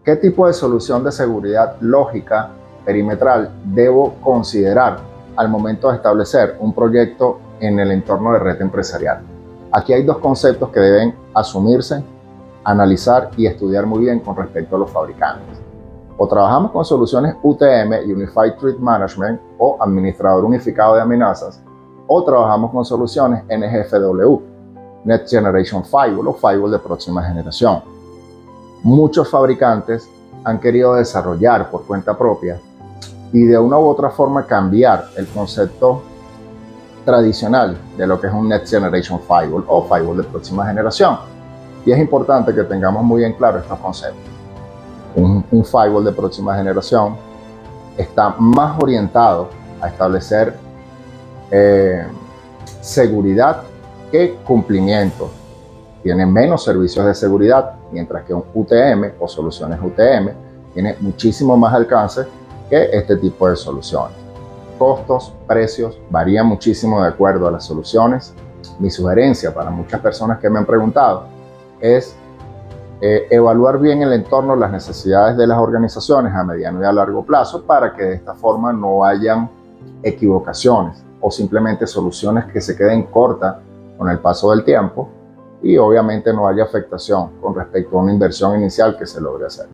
¿Qué tipo de solución de seguridad lógica perimetral debo considerar al momento de establecer un proyecto en el entorno de red empresarial? Aquí hay dos conceptos que deben asumirse, analizar y estudiar muy bien con respecto a los fabricantes. O trabajamos con soluciones UTM, Unified Threat Management, o Administrador Unificado de Amenazas, o trabajamos con soluciones NGFW, Next Generation Firewall o Firewall de próxima generación. Muchos fabricantes han querido desarrollar por cuenta propia y de una u otra forma cambiar el concepto tradicional de lo que es un Next Generation Firewall o Firewall de próxima generación. Y es importante que tengamos muy bien claro estos conceptos. Un firewall de próxima generación está más orientado a establecer seguridad que cumplimiento. Tiene menos servicios de seguridad, mientras que un UTM o soluciones UTM tiene muchísimo más alcance que este tipo de soluciones. Costos, precios, varían muchísimo de acuerdo a las soluciones. Mi sugerencia para muchas personas que me han preguntado es evaluar bien el entorno, las necesidades de las organizaciones a mediano y a largo plazo para que de esta forma no hayan equivocaciones o simplemente soluciones que se queden cortas con el paso del tiempo y obviamente no haya afectación con respecto a una inversión inicial que se logre hacer.